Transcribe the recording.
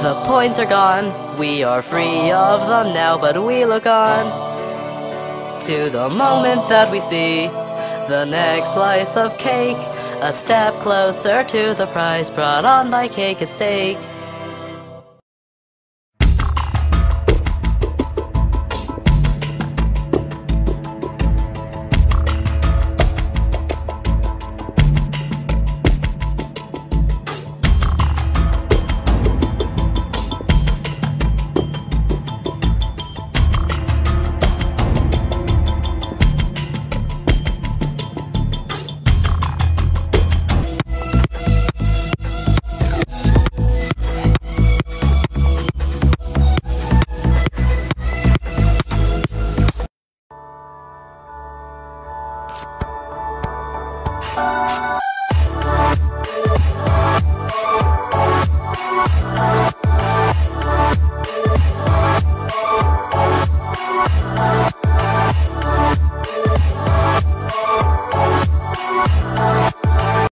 The points are gone, we are free of them now, but we look on to the moment that we see the next slice of cake, a step closer to the prize brought on by Cake and Steak.